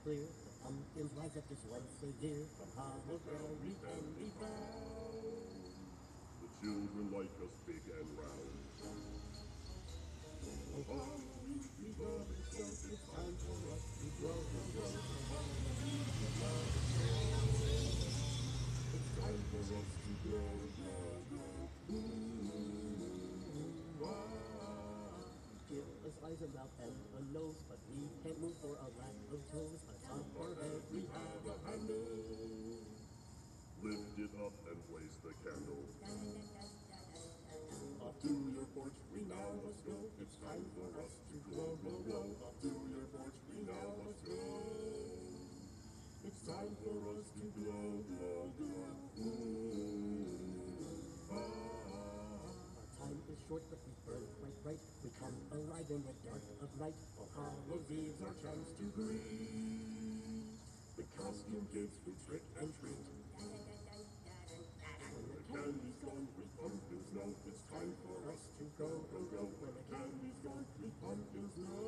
clear. The pumpkins rise up just once a year. From hollow we can be found. The children like us big and round. Oh, Halloween, we love it so. It's time for us to grow, grow, grow. Oh, Halloween, we love it so. It's time for us to grow, grow, grow. Ooh, ah. Give us eyes, a mouth, and a nose, but we can't move for a lack of toes. On top our head we have a handle. Lift it up and blaze the candle. Off to your porch we now must go. It's time for us to glow, glow, glow. Off to your porch we now must go. It's time for us to glow, glow, glow. Ooh, ah. Our time is short, but we burn quite bright. We come alive in the dark of night. All Hallows Eve's our chance to greet the costume kids who trick and treat. When the candy's gone, we pumpkins know it's time for us to go, go, go. When the candy's gone, we pumpkins know